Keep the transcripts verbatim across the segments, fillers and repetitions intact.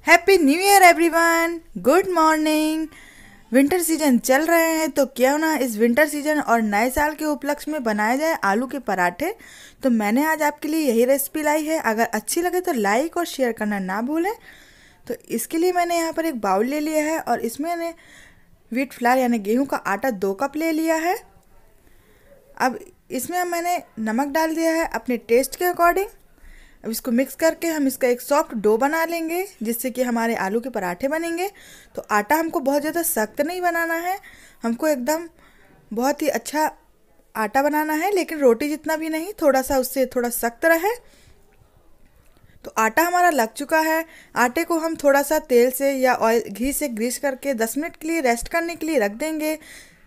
Happy new year everyone. Good morning. Winter season चल रहे हैं तो क्यों ना इस विंटर सीजन और नए साल के उपलक्ष्य में बनाए जाए आलू के पराठे। तो मैंने आज आपके लिए यही रेसिपी लाई है। अगर अच्छी लगे तो लाइक और शेयर करना ना भूलें। तो इसके लिए मैंने यहाँ पर एक बाउल ले लिया है और इसमें मैंने व्हीट फ्लावर यानी गेहूं का आटा दो कप ले लिया है। अब इसमें मैंने नमक डाल दिया है अपने टेस्ट के अकॉर्डिंग। अब इसको मिक्स करके हम इसका एक सॉफ्ट डो बना लेंगे जिससे कि हमारे आलू के पराठे बनेंगे। तो आटा हमको बहुत ज़्यादा सख्त नहीं बनाना है, हमको एकदम बहुत ही अच्छा आटा बनाना है, लेकिन रोटी जितना भी नहीं, थोड़ा सा उससे थोड़ा सख्त रहे। तो आटा हमारा लग चुका है। आटे को हम थोड़ा सा तेल से या ऑयल घी से ग्रीस करके दस मिनट के लिए रेस्ट करने के लिए रख देंगे।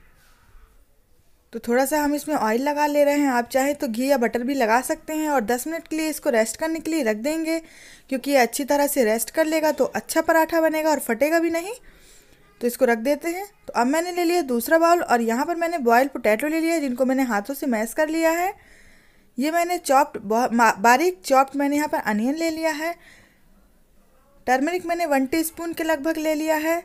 तो थोड़ा सा हम इसमें ऑयल लगा ले रहे हैं, आप चाहे तो घी या बटर भी लगा सकते हैं, और दस मिनट के लिए इसको रेस्ट करने के लिए रख देंगे। क्योंकि ये अच्छी तरह से रेस्ट कर लेगा तो अच्छा पराठा बनेगा और फटेगा भी नहीं। तो इसको रख देते हैं। तो अब मैंने ले लिया दूसरा बाउल और यहाँ पर मैंने बॉयल पोटैटो ले लिया जिनको मैंने हाथों से मैश कर लिया है। ये मैंने चॉप्ड बारीक चॉप्ड मैंने यहाँ पर अनियन ले लिया है। टर्मरिक मैंने वन टी स्पून के लगभग ले लिया है।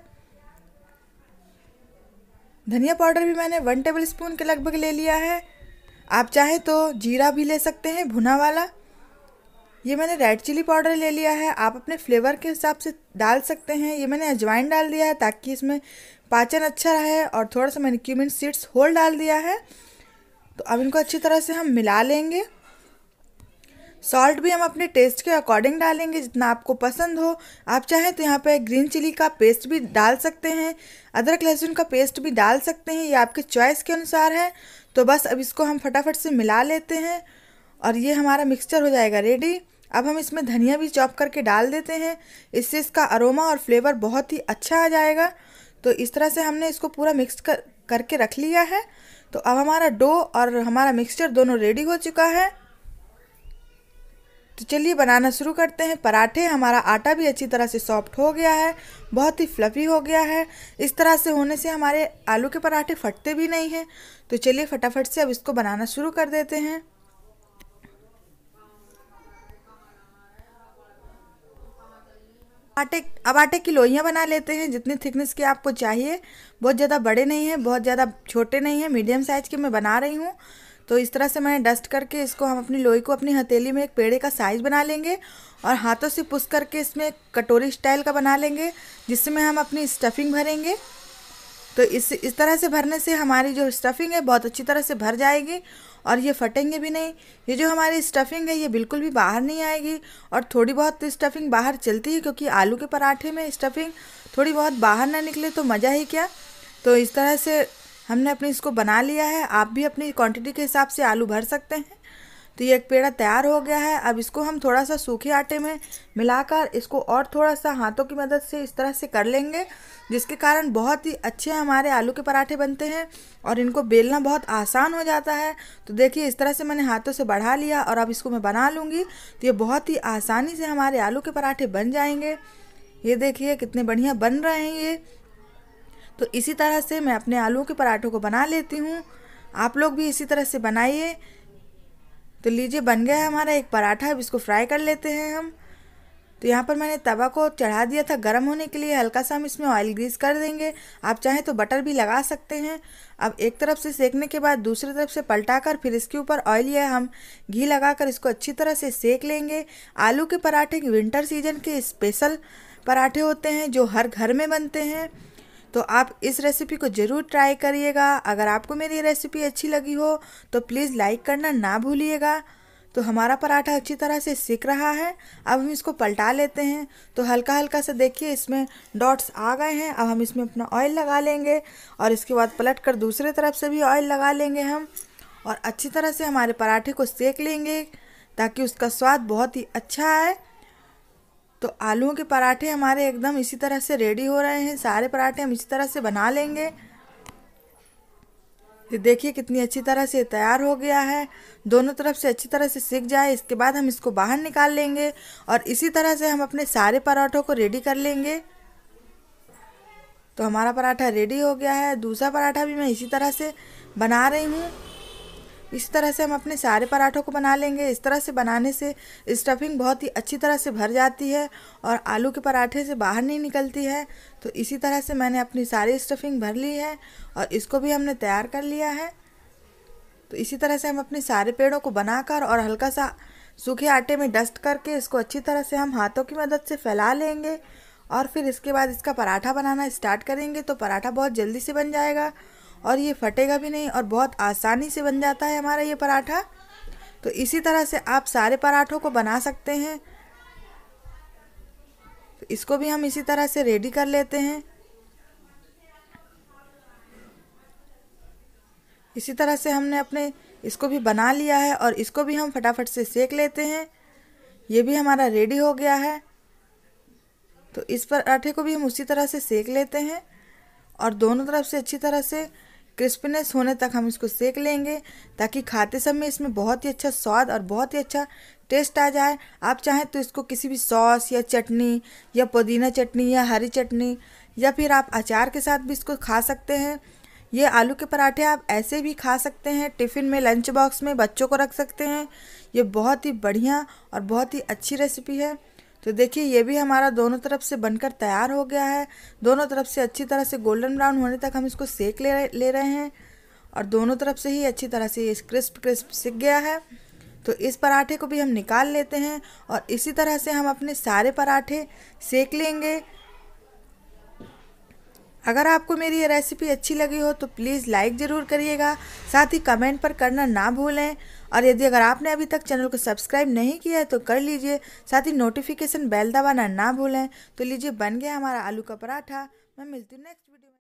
धनिया पाउडर भी मैंने वन टेबल स्पून के लगभग ले लिया है। आप चाहे तो जीरा भी ले सकते हैं भुना वाला। ये मैंने रेड चिली पाउडर ले लिया है, आप अपने फ्लेवर के हिसाब से डाल सकते हैं। ये मैंने अजवाइन डाल दिया है ताकि इसमें पाचन अच्छा रहे, और थोड़ा सा मैंने क्यूमिन सीड्स होल डाल दिया है। तो अब इनको अच्छी तरह से हम मिला लेंगे। सॉल्ट भी हम अपने टेस्ट के अकॉर्डिंग डालेंगे जितना आपको पसंद हो। आप चाहें तो यहाँ पे ग्रीन चिली का पेस्ट भी डाल सकते हैं, अदरक लहसुन का पेस्ट भी डाल सकते हैं, ये आपके चॉइस के अनुसार है। तो बस अब इसको हम फटाफट से मिला लेते हैं और ये हमारा मिक्सचर हो जाएगा रेडी। अब हम इसमें धनिया भी चॉप करके डाल देते हैं, इससे इसका अरोमा और फ्लेवर बहुत ही अच्छा आ जाएगा। तो इस तरह से हमने इसको पूरा मिक्स कर करके रख लिया है। तो अब हमारा डो और हमारा मिक्सचर दोनों रेडी हो चुका है। तो चलिए बनाना शुरू करते हैं पराठे। हमारा आटा भी अच्छी तरह से सॉफ्ट हो गया है, बहुत ही फ्लफी हो गया है। इस तरह से होने से हमारे आलू के पराठे फटते भी नहीं हैं। तो चलिए फटाफट से अब इसको बनाना शुरू कर देते हैं। आटे अब आटे की लोइयाँ बना लेते हैं जितनी थिकनेस की आपको चाहिए। बहुत ज़्यादा बड़े नहीं हैं, बहुत ज़्यादा छोटे नहीं हैं, मीडियम साइज़ के मैं बना रही हूँ। तो इस तरह से मैंने डस्ट करके इसको हम अपनी लोई को अपनी हथेली में एक पेड़े का साइज़ बना लेंगे और हाथों से पुश करके इसमें कटोरी स्टाइल का बना लेंगे जिसमें हम अपनी स्टफिंग भरेंगे। तो इस इस तरह से भरने से हमारी जो स्टफिंग है बहुत अच्छी तरह से भर जाएगी और ये फटेंगे भी नहीं। ये जो हमारी स्टफिंग है ये बिल्कुल भी बाहर नहीं आएगी, और थोड़ी बहुत स्टफिंग बाहर चलती है क्योंकि आलू के पराठे में स्टफिंग थोड़ी बहुत बाहर ना निकले तो मज़ा ही क्या। तो इस तरह से हमने अपने इसको बना लिया है। आप भी अपनी क्वांटिटी के हिसाब से आलू भर सकते हैं। तो ये एक पेड़ा तैयार हो गया है। अब इसको हम थोड़ा सा सूखे आटे में मिलाकर इसको और थोड़ा सा हाथों की मदद से इस तरह से कर लेंगे, जिसके कारण बहुत ही अच्छे हमारे आलू के पराठे बनते हैं और इनको बेलना बहुत आसान हो जाता है। तो देखिए इस तरह से मैंने हाथों से बढ़ा लिया और अब इसको मैं बना लूँगी। तो ये बहुत ही आसानी से हमारे आलू के पराठे बन जाएंगे। ये देखिए कितने बढ़िया बन रहे हैं ये। तो इसी तरह से मैं अपने आलू के पराठों को बना लेती हूँ, आप लोग भी इसी तरह से बनाइए। तो लीजिए बन गया है हमारा एक पराठा। अब इसको फ्राई कर लेते हैं हम। तो यहाँ पर मैंने तवा को चढ़ा दिया था गर्म होने के लिए, हल्का सा हम इसमें ऑयल ग्रीस कर देंगे। आप चाहें तो बटर भी लगा सकते हैं। अब एक तरफ से सेकने के बाद दूसरी तरफ से पलटाकर फिर इसके ऊपर ऑयल या हम घी लगाकर इसको अच्छी तरह से सेक लेंगे। आलू के पराठे विंटर सीजन के स्पेशल पराठे होते हैं जो हर घर में बनते हैं। तो आप इस रेसिपी को ज़रूर ट्राई करिएगा। अगर आपको मेरी रेसिपी अच्छी लगी हो तो प्लीज़ लाइक करना ना भूलिएगा। तो हमारा पराठा अच्छी तरह से सिक रहा है। अब हम इसको पलटा लेते हैं। तो हल्का हल्का सा देखिए इसमें डॉट्स आ गए हैं। अब हम इसमें अपना ऑयल लगा लेंगे और इसके बाद पलट कर दूसरे तरफ से भी ऑयल लगा लेंगे हम, और अच्छी तरह से हमारे पराठे को सेक लेंगे ताकि उसका स्वाद बहुत ही अच्छा आए। तो आलूओं के पराठे हमारे एकदम इसी तरह से रेडी हो रहे हैं। सारे पराठे हम इसी तरह से बना लेंगे। ये देखिए कितनी अच्छी तरह से तैयार हो गया है। दोनों तरफ से अच्छी तरह से सिक जाए इसके बाद हम इसको बाहर निकाल लेंगे और इसी तरह से हम अपने सारे पराठों को रेडी कर लेंगे। तो हमारा पराठा रेडी हो गया है। दूसरा पराठा भी मैं इसी तरह से बना रही हूँ। इस तरह से हम अपने सारे पराठों को बना लेंगे। इस तरह से बनाने से स्टफिंग बहुत ही अच्छी तरह से भर जाती है और आलू के पराठे से बाहर नहीं निकलती है। तो इसी तरह से मैंने अपनी सारी स्टफिंग भर ली है और इसको भी हमने तैयार कर लिया है। तो इसी तरह से हम अपने सारे पेड़ों को बनाकर और हल्का सा सूखे आटे में डस्ट करके इसको अच्छी तरह से हम हाथों की मदद से फैला लेंगे और फिर इसके बाद इसका पराठा बनाना स्टार्ट करेंगे। तो पराठा बहुत जल्दी से बन जाएगा और ये फटेगा भी नहीं और बहुत आसानी से बन जाता है हमारा ये पराठा। तो इसी तरह से आप सारे पराठों को बना सकते हैं। तो इसको भी हम इसी तरह से रेडी कर लेते हैं। इसी तरह से हमने अपने इसको भी बना लिया है और इसको भी हम फटाफट से सेक लेते हैं। ये भी हमारा रेडी हो गया है। तो इस पराठे को भी हम उसी तरह से सेक लेते हैं और दोनों तरफ से अच्छी तरह से क्रिस्पीनेस होने तक हम इसको सेक लेंगे ताकि खाते समय इसमें बहुत ही अच्छा स्वाद और बहुत ही अच्छा टेस्ट आ जाए। आप चाहें तो इसको किसी भी सॉस या चटनी या पुदीना चटनी या हरी चटनी या फिर आप अचार के साथ भी इसको खा सकते हैं। ये आलू के पराठे आप ऐसे भी खा सकते हैं, टिफ़िन में लंच बॉक्स में बच्चों को रख सकते हैं। ये बहुत ही बढ़िया और बहुत ही अच्छी रेसिपी है। तो देखिए ये भी हमारा दोनों तरफ से बनकर तैयार हो गया है। दोनों तरफ से अच्छी तरह से गोल्डन ब्राउन होने तक हम इसको सेक ले ले रहे हैं और दोनों तरफ से ही अच्छी तरह से ये क्रिस्प क्रिस्प सिक गया है। तो इस पराठे को भी हम निकाल लेते हैं और इसी तरह से हम अपने सारे पराठे सेक लेंगे। अगर आपको मेरी ये रेसिपी अच्छी लगी हो तो प्लीज़ लाइक ज़रूर करिएगा, साथ ही कमेंट पर करना ना भूलें। और यदि अगर आपने अभी तक चैनल को सब्सक्राइब नहीं किया है तो कर लीजिए, साथ ही नोटिफिकेशन बेल दबाना ना भूलें। तो लीजिए बन गया हमारा आलू का पराठा। मैं मिलती हूँ नेक्स्ट वीडियो में।